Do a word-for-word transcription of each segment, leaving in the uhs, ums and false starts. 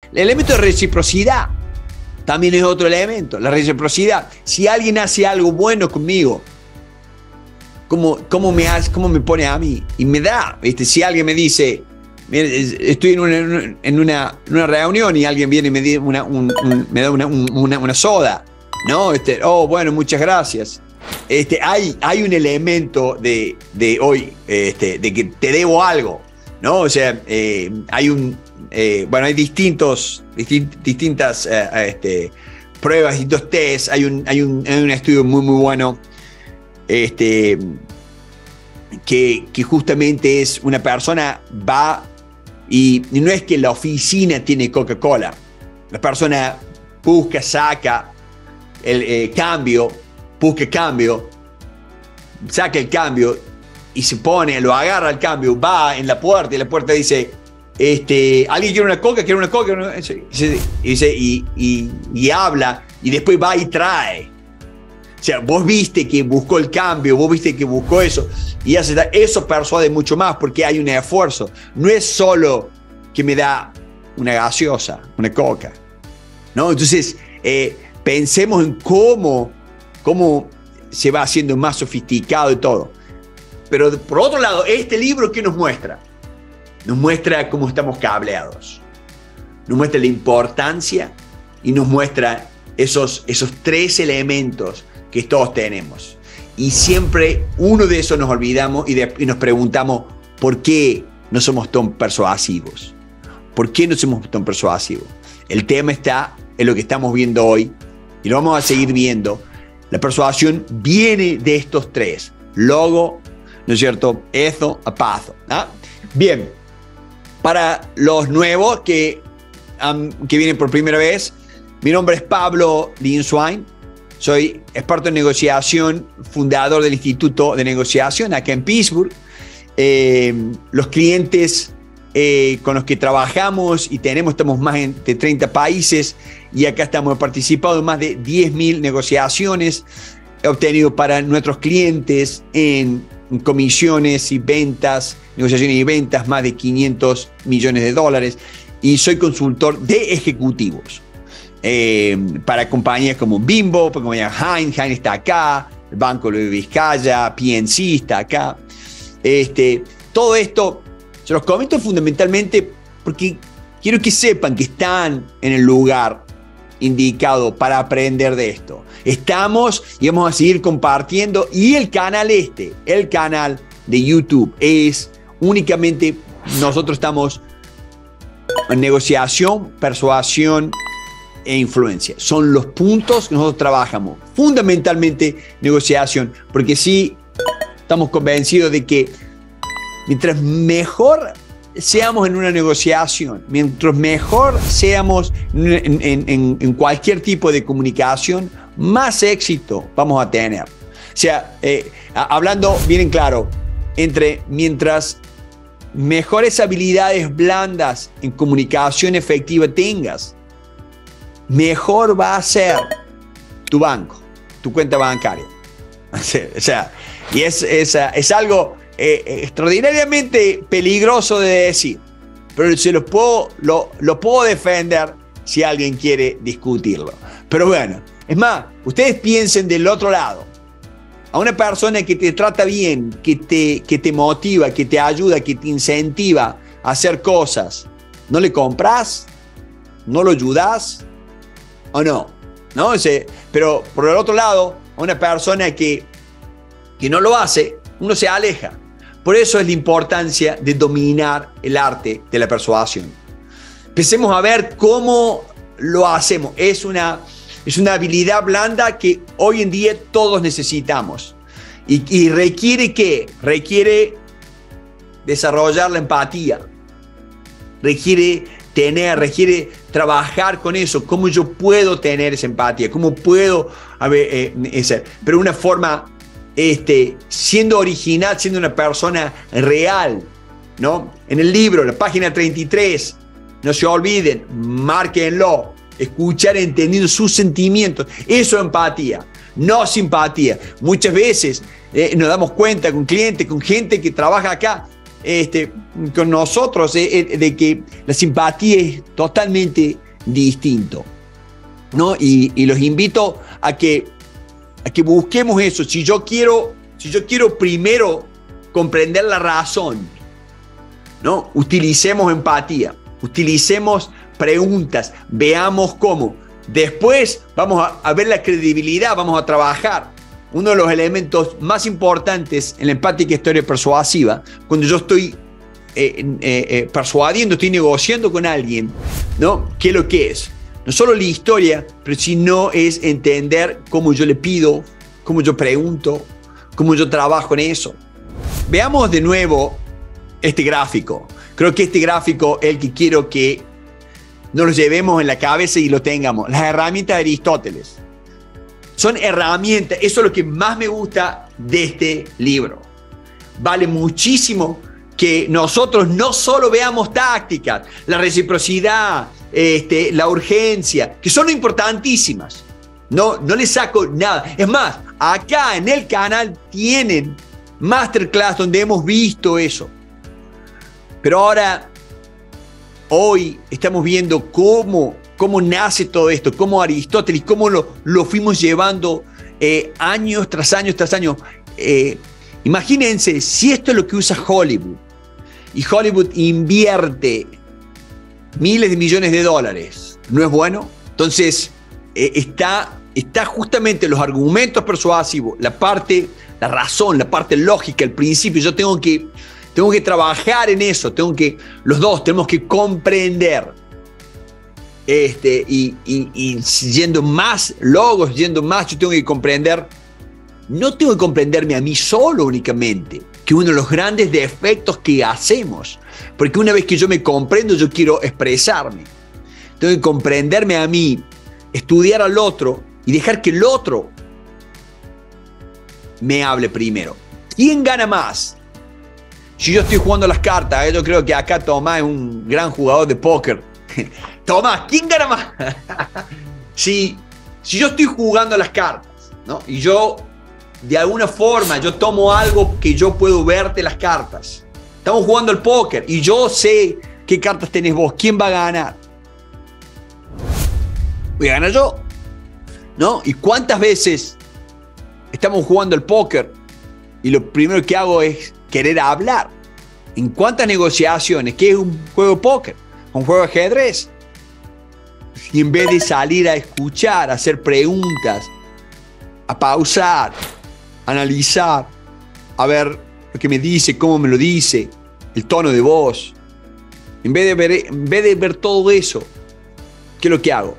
El elemento de reciprocidad también es otro elemento, la reciprocidad. Si alguien hace algo bueno conmigo, ¿cómo, cómo, me, hace, cómo me pone a mí? Y me da, ¿viste? Si alguien me dice, estoy en una, en una, en una reunión y alguien viene y me, da una, un, un, me da una, una, una soda, ¿no? Este, oh, bueno, muchas gracias. Este, hay, hay un elemento de, de hoy, este, de que te debo algo, ¿no? O sea, eh, hay un, eh, bueno, hay distintos, distin, distintas eh, este, pruebas, distintos tests. Hay un, hay un, hay un estudio muy, muy bueno, este, que, que justamente es una persona va y, y no es que la oficina tiene Coca-Cola. La persona busca, saca el eh, cambio, busca cambio, saca el cambio y se pone, lo agarra el cambio, va en la puerta y la puerta dice, este, ¿alguien quiere una coca? ¿Quiere una coca? Y, y, y, y, y habla y después va y trae. O sea, vos viste que buscó el cambio, vos viste que buscó eso y hace, eso persuade mucho más porque hay un esfuerzo. No es solo que me da una gaseosa, una coca, ¿no? Entonces, eh, pensemos en cómo cómo se va haciendo más sofisticado y todo. Pero por otro lado, este libro, ¿qué nos muestra? Nos muestra cómo estamos cableados. Nos muestra la importancia y nos muestra esos, esos tres elementos que todos tenemos. Y siempre uno de esos nos olvidamos y, de, y nos preguntamos ¿por qué no somos tan persuasivos? ¿Por qué no somos tan persuasivos? El tema está en lo que estamos viendo hoy y lo vamos a seguir viendo. La persuasión viene de estos tres: logo, ¿no es cierto? Etho, apazo. ¿Ah? Bien, para los nuevos que, um, que vienen por primera vez, mi nombre es Pablo Linswine, soy experto en negociación, fundador del Instituto de Negociación acá en Pittsburgh. Eh, los clientes eh, con los que trabajamos y tenemos, estamos más de treinta países y acá estamos participando en más de diez mil negociaciones. He obtenido para nuestros clientes en comisiones y ventas, negociaciones y ventas, más de quinientos millones de dólares y soy consultor de ejecutivos eh, para compañías como Bimbo, para compañías Heinz, Heinz está acá, el Banco de Vizcaya, P N C está acá. Este, todo esto se los comento fundamentalmente porque quiero que sepan que están en el lugar indicado para aprender de esto. Estamos y vamos a seguir compartiendo y el canal este, el canal de YouTube es únicamente, nosotros estamos en negociación, persuasión e influencia. Son los puntos que nosotros trabajamos. Fundamentalmente negociación, porque sí estamos convencidos de que mientras mejor seamos en una negociación, mientras mejor seamos en, en, en, en cualquier tipo de comunicación, más éxito vamos a tener. O sea, eh, hablando bien en claro, entre mientras mejores habilidades blandas en comunicación efectiva tengas, mejor va a ser tu banco, tu cuenta bancaria. O sea, y es, es, es algo eh, extraordinariamente peligroso de decir, pero se lo puedo, lo, lo puedo defender si alguien quiere discutirlo. Pero bueno, es más, ustedes piensen del otro lado. A una persona que te trata bien, que te, que te motiva, que te ayuda, que te incentiva a hacer cosas, ¿no le compras? ¿No lo ayudas? ¿O no? ¿No? O sea, pero por el otro lado, a una persona que, que no lo hace, uno se aleja. Por eso es la importancia de dominar el arte de la persuasión. Empecemos a ver cómo lo hacemos. Es una, es una habilidad blanda que hoy en día todos necesitamos. Y, y requiere ¿qué? Requiere desarrollar la empatía. Requiere tener, requiere trabajar con eso. ¿Cómo yo puedo tener esa empatía? ¿Cómo puedo a ver, eh, esa? Pero una forma, este, siendo original, siendo una persona real, ¿no? En el libro, la página treinta y tres, no se olviden, márquenlo, escuchar entendiendo sus sentimientos. Eso es empatía, no simpatía. Muchas veces eh, nos damos cuenta con clientes, con gente que trabaja acá, este, con nosotros, eh, de que la simpatía es totalmente distinto, ¿no? Y, y los invito a que, a que busquemos eso. Si yo quiero, si yo quiero primero comprender la razón, ¿no? Utilicemos empatía, utilicemos preguntas, veamos cómo. Después vamos a, a ver la credibilidad, vamos a trabajar. Uno de los elementos más importantes en la empática historia persuasiva, cuando yo estoy eh, eh, eh, persuadiendo, estoy negociando con alguien, ¿no? ¿Qué es lo que es? No solo la historia, pero sino es entender cómo yo le pido, cómo yo pregunto, cómo yo trabajo en eso. Veamos de nuevo este gráfico. Creo que este gráfico es el que quiero que nos lo llevemos en la cabeza y lo tengamos. Las herramientas de Aristóteles. Son herramientas, eso es lo que más me gusta de este libro. Vale muchísimo que nosotros no solo veamos tácticas, la reciprocidad, este, la urgencia, que son importantísimas. No, no les saco nada. Es más, acá en el canal tienen masterclass donde hemos visto eso. Pero ahora, hoy estamos viendo cómo, cómo nace todo esto, cómo Aristóteles, cómo lo, lo fuimos llevando eh, años tras años tras años. Eh, imagínense, si esto es lo que usa Hollywood, y Hollywood invierte miles de millones de dólares, ¿no es bueno? Entonces, eh, está, está justamente los argumentos persuasivos, la parte, la razón, la parte lógica, el principio. Yo tengo que, tengo que trabajar en eso, tengo que, los dos tenemos que comprender. Este, y, y, y yendo más logos, yendo más, yo tengo que comprender, no tengo que comprenderme a mí solo únicamente, que uno de los grandes defectos que hacemos, porque una vez que yo me comprendo, yo quiero expresarme. Tengo que comprenderme a mí, estudiar al otro y dejar que el otro me hable primero. ¿Quién gana más? Si yo estoy jugando las cartas, yo creo que acá Tomás es un gran jugador de póker. Tomás, ¿quién gana más? si, si yo estoy jugando las cartas, ¿no? Y yo, de alguna forma, yo tomo algo que yo puedo verte las cartas. Estamos jugando al póker y yo sé qué cartas tenés vos. ¿Quién va a ganar? Voy a ganar yo, ¿no? ¿Y cuántas veces estamos jugando al póker y lo primero que hago es querer hablar? ¿En cuántas negociaciones? ¿Qué es un juego de póker? Un juego de ajedrez. Y en vez de salir a escuchar, a hacer preguntas, a pausar, a analizar, a ver lo que me dice, cómo me lo dice, el tono de voz, en vez de ver, en vez de ver todo eso, ¿qué es lo que hago?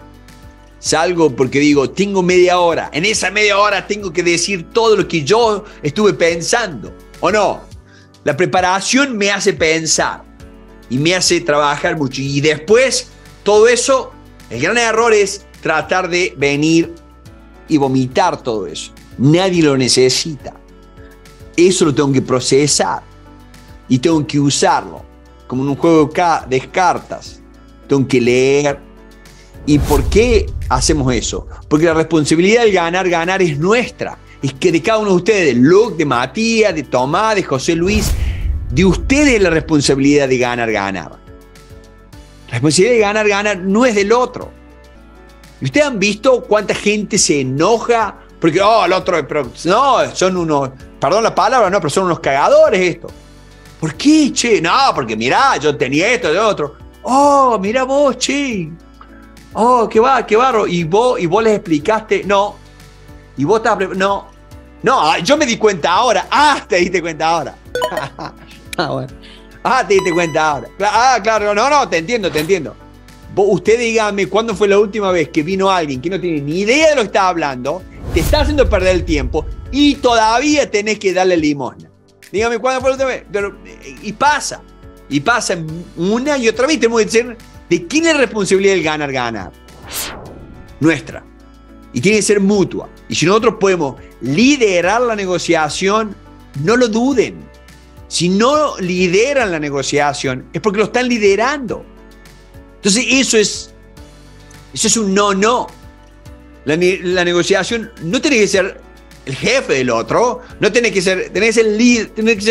Salgo porque digo, tengo media hora. En esa media hora tengo que decir todo lo que yo estuve pensando, ¿o no? La preparación me hace pensar y me hace trabajar mucho. Y después, todo eso, el gran error es tratar de venir y vomitar todo eso. Nadie lo necesita. Eso lo tengo que procesar y tengo que usarlo. Como en un juego de cartas. Tengo que leer. ¿Y por qué hacemos eso? Porque la responsabilidad del ganar, ganar es nuestra. Es que de cada uno de ustedes, de Luke, de Matías, de Tomás, de José Luis, de ustedes es la responsabilidad de ganar, ganar. La responsabilidad de ganar, ganar no es del otro. ¿Ustedes han visto cuánta gente se enoja? Porque, oh, el otro, pero, no, son unos, perdón la palabra, no, pero son unos cagadores esto. ¿Por qué, che? No, porque mirá, yo tenía esto, de otro. Oh, mirá vos, che. Oh, qué va, qué barro. Y vos, y vos les explicaste, no. Y vos estabas, no. No, yo me di cuenta ahora. Ah, te diste cuenta ahora. Ah, bueno. Ah, te diste cuenta ahora. Ah, claro, no, no, te entiendo, te entiendo. Vos, usted dígame, ¿cuándo fue la última vez que vino alguien que no tiene ni idea de lo que está hablando, te está haciendo perder el tiempo y todavía tenés que darle limosna? Dígame, ¿cuándo fue la última vez? Pero, y pasa, y pasa una y otra vez. Tenemos que decir, ¿de quién es la responsabilidad del ganar, ganar? Nuestra. Y tiene que ser mutua. Y si nosotros podemos liderar la negociación, no lo duden. Si no lideran la negociación, es porque lo están liderando. Entonces eso es, eso es un no, no. La, la negociación no tiene que ser el jefe del otro, no tiene que ser, tiene que ser, lead, tiene que ser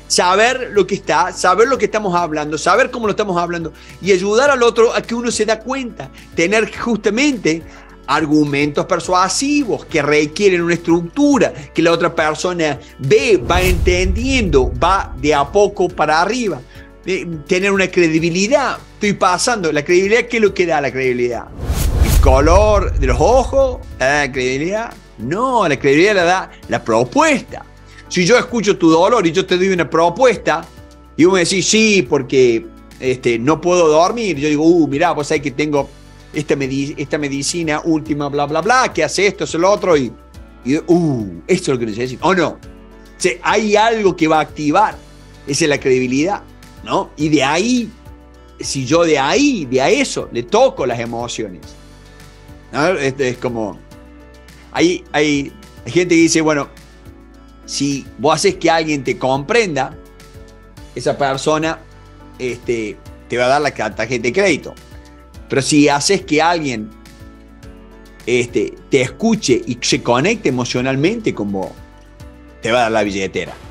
saber lo que está, saber lo que estamos hablando, saber cómo lo estamos hablando y ayudar al otro a que uno se da cuenta, tener justamente argumentos persuasivos que requieren una estructura, que la otra persona ve, va entendiendo, va de a poco para arriba. Tener una credibilidad. Estoy pasando. ¿La credibilidad qué es lo que da la credibilidad? ¿El color de los ojos da la credibilidad? No, la credibilidad la da la propuesta. Si yo escucho tu dolor y yo te doy una propuesta y vos me decís, sí, porque este, no puedo dormir, yo digo, uh, mirá, vos sabés que tengo esta, medic esta medicina última, bla, bla, bla, que hace esto, hace lo otro, y, y uh, esto es lo que necesito. ¿O no? O sea, hay algo que va a activar. Esa es la credibilidad, ¿no? Y de ahí, si yo de ahí, de a eso, le toco las emociones, ¿no? Este es como, hay, hay, hay gente que dice, bueno, si vos haces que alguien te comprenda, esa persona este, te va a dar la tarjeta de crédito. Pero si haces que alguien este, te escuche y se conecte emocionalmente con vos, te va a dar la billetera.